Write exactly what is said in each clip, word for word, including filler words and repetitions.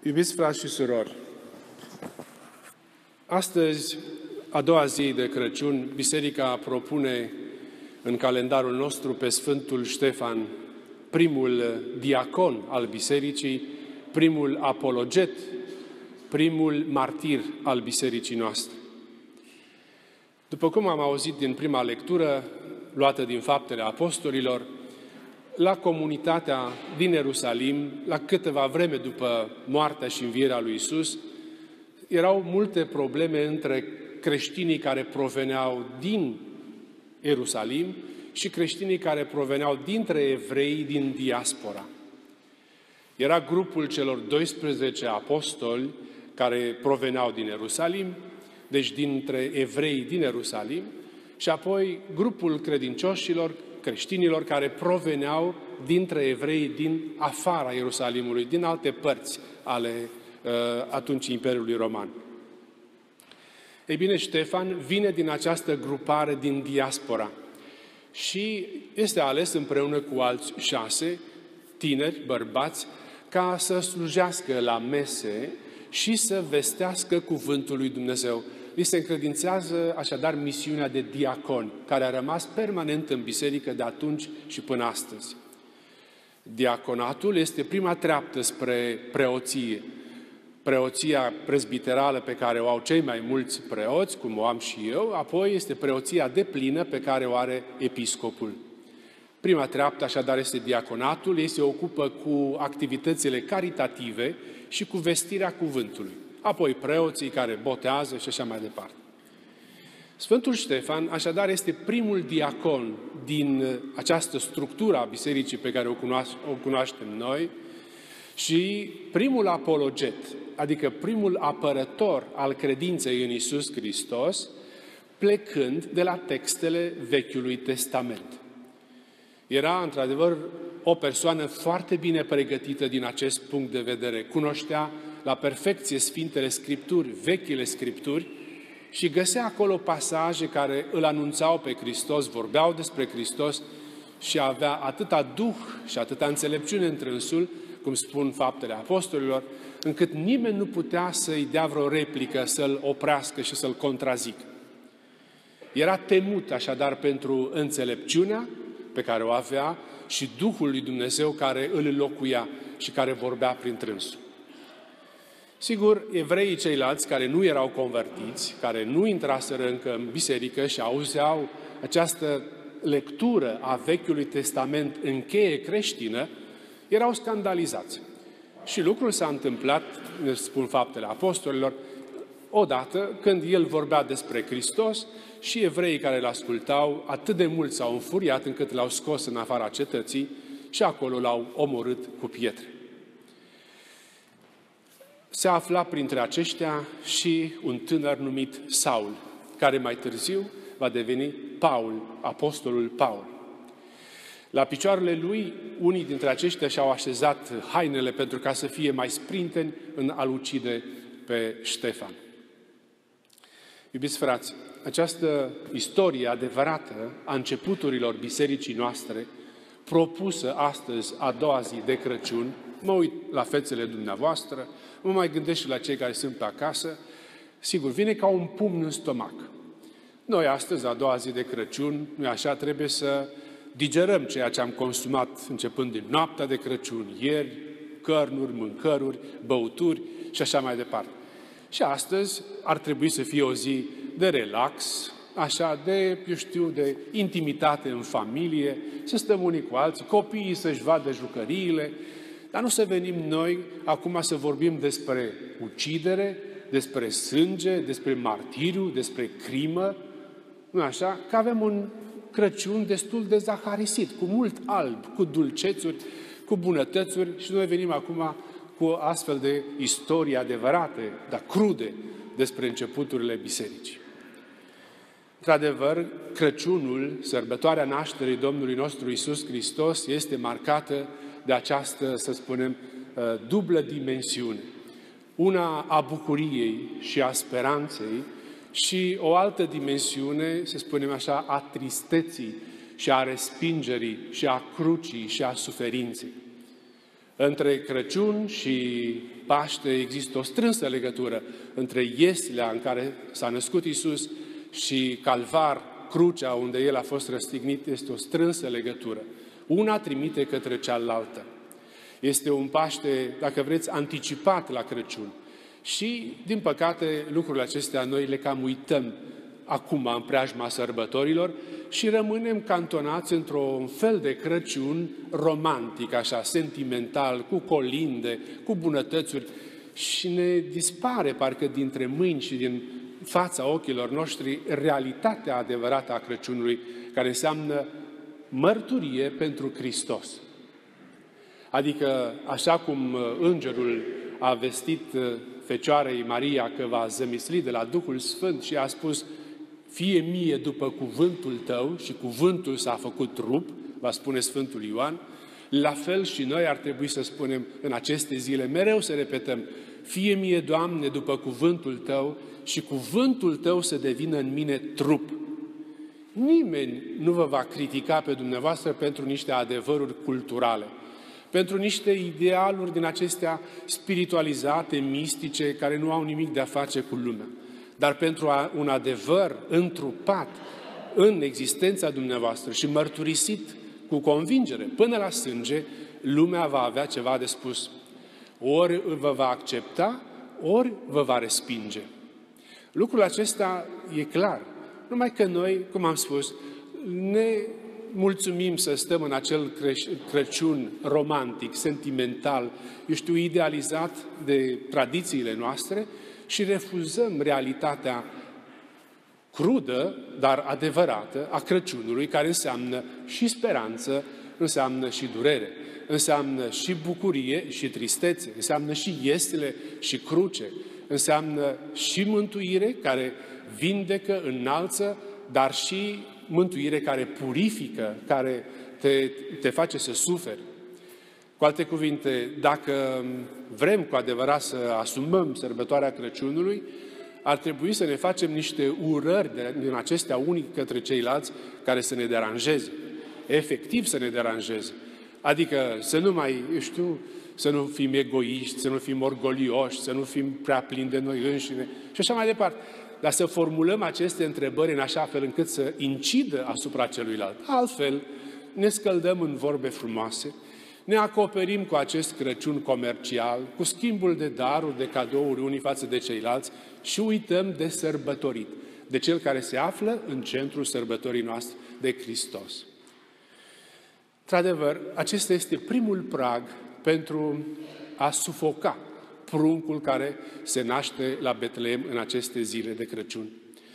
Iubiți frați și surori, astăzi, a doua zi de Crăciun, Biserica propune în calendarul nostru pe Sfântul Ștefan, primul diacon al Bisericii, primul apologet, primul martir al Bisericii noastre. După cum am auzit din prima lectură, luată din Faptele Apostolilor, la comunitatea din Ierusalim, la câteva vreme după moartea și învierea lui Iisus, erau multe probleme între creștinii care proveneau din Ierusalim și creștinii care proveneau dintre evrei din diaspora. Era grupul celor doisprezece apostoli care proveneau din Ierusalim, deci dintre evrei din Ierusalim, și apoi grupul credincioșilor, creștinilor care proveneau dintre evrei din afara Ierusalimului, din alte părți ale uh, atunci Imperiului Roman. Ei bine, Ștefan vine din această grupare din diaspora și este ales împreună cu alți șase tineri, bărbați, ca să slujească la mese și să vestească cuvântul lui Dumnezeu. Li se încredințează așadar misiunea de diacon, care a rămas permanent în biserică de atunci și până astăzi. Diaconatul este prima treaptă spre preoție. Preoția prezbiterală pe care o au cei mai mulți preoți, cum o am și eu, apoi este preoția deplină pe care o are episcopul. Prima treaptă așadar este diaconatul, ei se ocupă cu activitățile caritative și cu vestirea cuvântului. Apoi preoții care botează și așa mai departe. Sfântul Ștefan, așadar, este primul diacon din această structură a bisericii pe care o, cunoaș- o cunoaștem noi și primul apologet, adică primul apărător al credinței în Iisus Hristos, plecând de la textele Vechiului Testament. Era, într-adevăr, o persoană foarte bine pregătită din acest punct de vedere. Cunoștea la perfecție Sfintele Scripturi, vechile Scripturi, și găsea acolo pasaje care îl anunțau pe Hristos, vorbeau despre Hristos și avea atâta duh și atâta înțelepciune între însul, cum spun Faptele Apostolilor, încât nimeni nu putea să-i dea vreo replică, să-l oprească și să-l contrazică. Era temut așadar pentru înțelepciunea pe care o avea și Duhul lui Dumnezeu care îl locuia și care vorbea printre însul. Sigur, evreii ceilalți care nu erau convertiți, care nu intraseră încă în biserică și auzeau această lectură a Vechiului Testament în cheie creștină, erau scandalizați. Și lucrul s-a întâmplat, ne spun Faptele Apostolilor, odată când el vorbea despre Hristos și evreii care îl ascultau atât de mult s-au înfuriat încât l-au scos în afara cetății și acolo l-au omorât cu pietre. Se afla printre aceștia și un tânăr numit Saul, care mai târziu va deveni Paul, apostolul Paul. La picioarele lui, unii dintre aceștia și-au așezat hainele pentru ca să fie mai sprinteni în a-l ucide pe Ștefan. Iubiți frați, această istorie adevărată a începuturilor bisericii noastre, propusă astăzi a doua zi de Crăciun, mă uit la fețele dumneavoastră, mă mai gândesc și la cei care sunt pe acasă, sigur, vine ca un pumn în stomac. Noi astăzi, a doua zi de Crăciun, nu așa, trebuie să digerăm ceea ce am consumat începând din noaptea de Crăciun, ieri, cărnuri, mâncăruri, băuturi și așa mai departe. Și astăzi ar trebui să fie o zi de relax, așa, de, eu știu, de intimitate în familie, să stăm unii cu alții, copiii să-și vadă jucăriile, dar nu să venim noi acum să vorbim despre ucidere, despre sânge, despre martiriu, despre crimă, nu așa? Că avem un Crăciun destul de zaharisit, cu mult alb, cu dulcețuri, cu bunătățuri și noi venim acum cu astfel de istorii adevărate, dar crude, despre începuturile bisericii. Într-adevăr, Crăciunul, sărbătoarea nașterii Domnului nostru Iisus Hristos, este marcată de această, să spunem, dublă dimensiune. Una a bucuriei și a speranței și o altă dimensiune, să spunem așa, a tristeții și a respingerii și a crucii și a suferinței. Între Crăciun și Paște există o strânsă legătură între ieslea în care s-a născut Iisus și Calvar, crucea unde El a fost răstignit, este o strânsă legătură. Una trimite către cealaltă. Este un Paște, dacă vreți, anticipat la Crăciun. Și, din păcate, lucrurile acestea noi le cam uităm acum în preajma sărbătorilor și rămânem cantonați într-un fel de Crăciun romantic, așa, sentimental, cu colinde, cu bunătățuri și ne dispare parcă dintre mâini și din fața ochilor noștri realitatea adevărată a Crăciunului, care înseamnă mărturie pentru Hristos. Adică, așa cum îngerul a vestit Fecioarei Maria că va zămisli de la Duhul Sfânt și a spus: fie mie după cuvântul tău, și cuvântul s-a făcut trup, va spune Sfântul Ioan, la fel și noi ar trebui să spunem în aceste zile, mereu să repetăm: fie mie, Doamne, după cuvântul tău și cuvântul tău să devină în mine trup. Nimeni nu vă va critica pe dumneavoastră pentru niște adevăruri culturale, pentru niște idealuri din acestea spiritualizate, mistice, care nu au nimic de a face cu lumea. Dar pentru un adevăr întrupat în existența dumneavoastră și mărturisit cu convingere până la sânge, lumea va avea ceva de spus. Ori vă va accepta, ori vă va respinge. Lucrul acesta e clar. Numai că noi, cum am spus, ne mulțumim să stăm în acel Crăciun romantic, sentimental, eu știu, idealizat de tradițiile noastre și refuzăm realitatea crudă, dar adevărată, a Crăciunului, care înseamnă și speranță, înseamnă și durere, înseamnă și bucurie și tristețe, înseamnă și iestele și cruce, înseamnă și mântuire care vindecă, înalță, dar și mântuire care purifică, care te, te face să suferi. Cu alte cuvinte, dacă vrem cu adevărat să asumăm sărbătoarea Crăciunului, ar trebui să ne facem niște urări din acestea unii către ceilalți care să ne deranjeze, efectiv să ne deranjeze. Adică să nu mai, eu știu, să nu fim egoiști, să nu fim orgolioși, să nu fim prea plini de noi înșine și așa mai departe. Dar să formulăm aceste întrebări în așa fel încât să incidă asupra celuilalt. Altfel, ne scăldăm în vorbe frumoase, ne acoperim cu acest Crăciun comercial, cu schimbul de daruri, de cadouri unii față de ceilalți și uităm de sărbătorit, de Cel care se află în centrul sărbătorii noastre, de Hristos. Într-adevăr, acesta este primul prag pentru a sufoca pruncul care se naște la Betleem în aceste zile de Crăciun.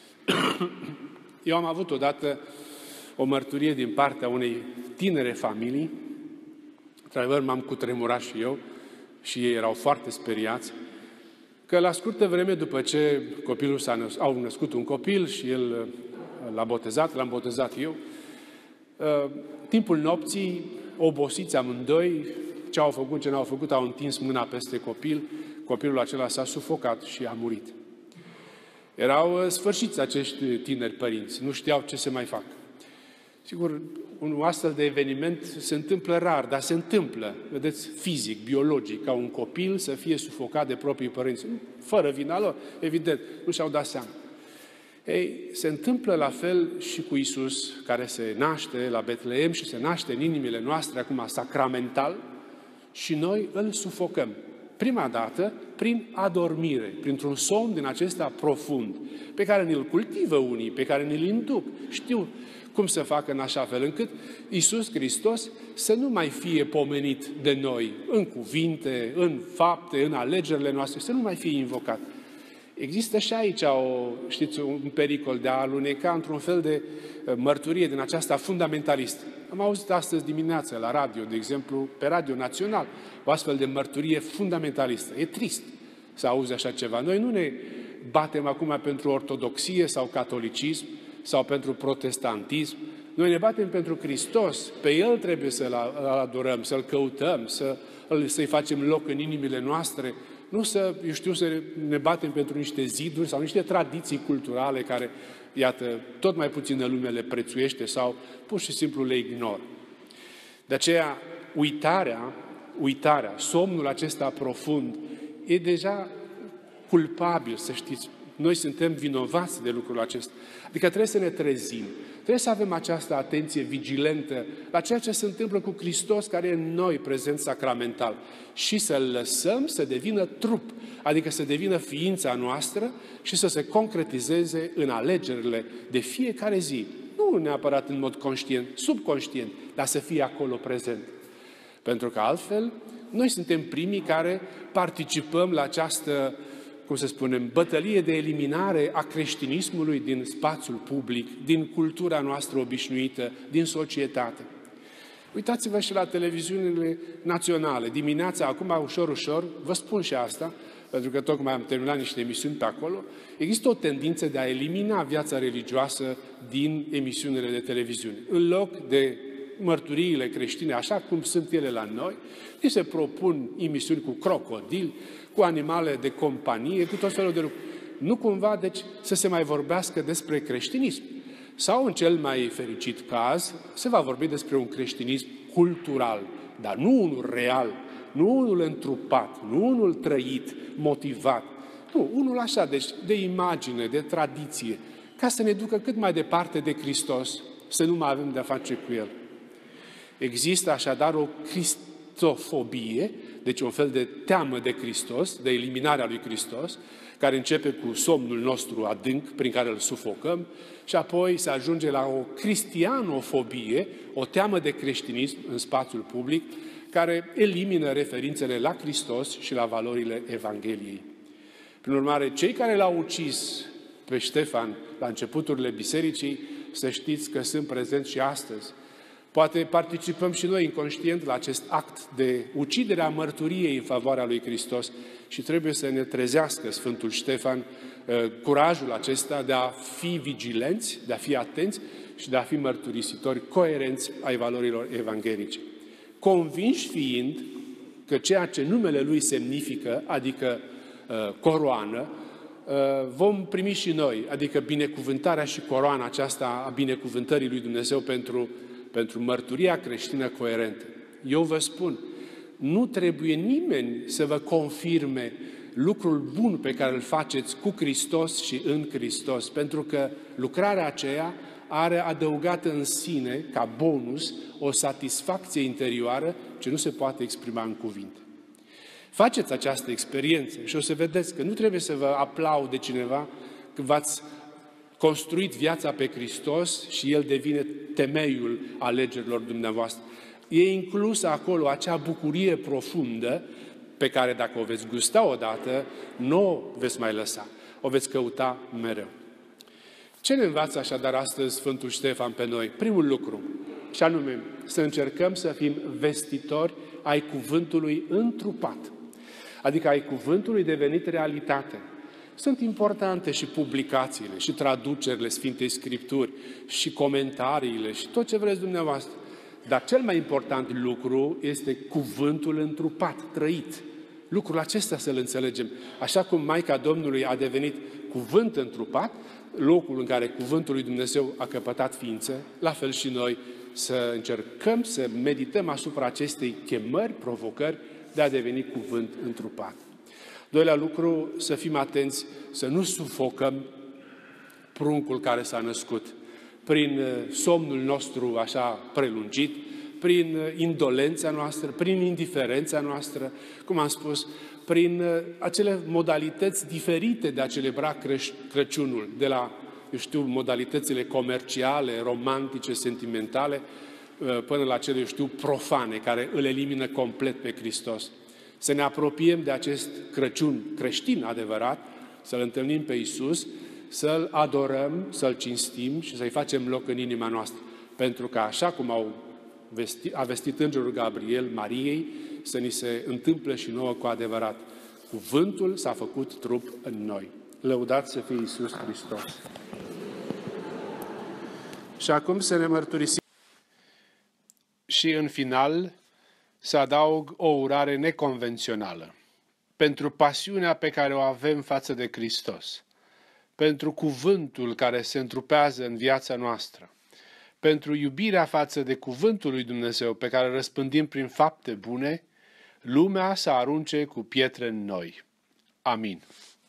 Eu am avut odată o mărturie din partea unei tinere familii. Într-adevăr, m-am cutremurat și eu și ei erau foarte speriați că la scurtă vreme după ce copilul s-a născut, au născut un copil și el l-a botezat, l-am botezat eu, timpul nopții, obosiți amândoi, ce au făcut, ce n-au făcut, au întins mâna peste copil, copilul acela s-a sufocat și a murit. Erau sfârșiți acești tineri părinți, nu știau ce să mai facă. Sigur, un astfel de eveniment se întâmplă rar, dar se întâmplă, vedeți, fizic, biologic, ca un copil să fie sufocat de proprii părinți, fără vina lor, evident, nu și-au dat seama. Ei, se întâmplă la fel și cu Iisus, care se naște la Betleem și se naște în inimile noastre, acum sacramental, și noi îl sufocăm. Prima dată, prin adormire, printr-un somn din acesta profund, pe care ne-l cultivă unii, pe care ne-l induc. Știu cum să facă în așa fel încât Iisus Hristos să nu mai fie pomenit de noi în cuvinte, în fapte, în alegerile noastre, să nu mai fie invocat. Există și aici o, știți, un pericol de a aluneca într-un fel de mărturie din aceasta fundamentalistă. Am auzit astăzi dimineața la radio, de exemplu, pe Radio Național, o astfel de mărturie fundamentalistă. E trist să auzi așa ceva. Noi nu ne batem acum pentru ortodoxie sau catolicism sau pentru protestantism. Noi ne batem pentru Hristos. Pe El trebuie să-L adorăm, să-L căutăm, să, să-i facem loc în inimile noastre. Nu să, eu știu, să ne batem pentru niște ziduri sau niște tradiții culturale care, iată, tot mai puțină lume le prețuiește sau pur și simplu le ignoră. De aceea, uitarea uitarea, somnul acesta profund, e deja culpabil, să știți. Noi suntem vinovați de lucrul acesta. Adică trebuie să ne trezim. Trebuie să avem această atenție vigilentă la ceea ce se întâmplă cu Hristos care e în noi, prezent sacramental. Și să-L lăsăm să devină trup, adică să devină ființa noastră și să se concretizeze în alegerile de fiecare zi. Nu neapărat în mod conștient, subconștient, dar să fie acolo prezent. Pentru că altfel, noi suntem primii care participăm la această, cum să spunem, bătălie de eliminare a creștinismului din spațiul public, din cultura noastră obișnuită, din societate. Uitați-vă și la televiziunile naționale. Dimineața, acum, ușor, ușor, vă spun și asta, pentru că tocmai am terminat niște emisiuni pe acolo, există o tendință de a elimina viața religioasă din emisiunile de televiziune. În loc de mărturiile creștine, așa cum sunt ele la noi, li se propun emisiuni cu crocodili, cu animale de companie, cu tot felul de lucruri. Nu cumva, deci, să se mai vorbească despre creștinism. Sau, în cel mai fericit caz, se va vorbi despre un creștinism cultural, dar nu unul real, nu unul întrupat, nu unul trăit, motivat. Nu, unul așa, deci de imagine, de tradiție, ca să ne ducă cât mai departe de Hristos, să nu mai avem de-a face cu El. Există așadar o cristofobie, deci un fel de teamă de Hristos, de eliminarea lui Hristos, care începe cu somnul nostru adânc, prin care îl sufocăm, și apoi se ajunge la o cristianofobie, o teamă de creștinism în spațiul public, care elimină referințele la Hristos și la valorile Evangheliei. Prin urmare, cei care l-au ucis pe Ștefan la începuturile bisericii, să știți că sunt prezenți și astăzi. Poate participăm și noi inconștient la acest act de ucidere a mărturiei în favoarea lui Hristos și trebuie să ne trezească Sfântul Ștefan curajul acesta de a fi vigilenți, de a fi atenți și de a fi mărturisitori coerenți ai valorilor evanghelice. Convinși fiind că ceea ce numele lui semnifică, adică coroană, vom primi și noi, adică binecuvântarea și coroana aceasta a binecuvântării lui Dumnezeu pentru pentru mărturia creștină coerentă. Eu vă spun, nu trebuie nimeni să vă confirme lucrul bun pe care îl faceți cu Hristos și în Hristos, pentru că lucrarea aceea are adăugată în sine, ca bonus, o satisfacție interioară ce nu se poate exprima în cuvinte. Faceți această experiență și o să vedeți că nu trebuie să vă aplaude cineva că v-ați construit viața pe Hristos și El devine temeiul alegerilor dumneavoastră. E inclusă acolo acea bucurie profundă pe care dacă o veți gusta odată, nu o veți mai lăsa. O veți căuta mereu. Ce ne învață așadar astăzi Sfântul Ștefan pe noi? Primul lucru, și anume să încercăm să fim vestitori ai cuvântului întrupat. Adică ai cuvântului devenit realitate. Sunt importante și publicațiile, și traducerile Sfintei Scripturi, și comentariile, și tot ce vreți dumneavoastră. Dar cel mai important lucru este cuvântul întrupat, trăit. Lucrul acesta să-l înțelegem. Așa cum Maica Domnului a devenit cuvânt întrupat, locul în care cuvântul lui Dumnezeu a căpătat ființă, la fel și noi să încercăm să medităm asupra acestei chemări, provocări de a deveni cuvânt întrupat. Doilea lucru, să fim atenți, să nu sufocăm pruncul care s-a născut prin somnul nostru așa prelungit, prin indolența noastră, prin indiferența noastră, cum am spus, prin acele modalități diferite de a celebra Crăciunul, de la, eu știu, modalitățile comerciale, romantice, sentimentale, până la cele, eu știu, profane, care îl elimină complet pe Hristos. Să ne apropiem de acest Crăciun creștin adevărat, să-L întâlnim pe Iisus, să-L adorăm, să-L cinstim și să-i facem loc în inima noastră. Pentru că așa cum au vestit, a vestit Îngerul Gabriel Mariei, să ni se întâmple și nouă cu adevărat. Cuvântul s-a făcut trup în noi. Lăudați să fie Iisus Hristos! Și acum să ne mărturisim. Și în final să adaug o urare neconvențională pentru pasiunea pe care o avem față de Hristos, pentru cuvântul care se întrupează în viața noastră, pentru iubirea față de cuvântul lui Dumnezeu pe care îl răspândim prin fapte bune, lumea să arunce cu pietre în noi. Amin.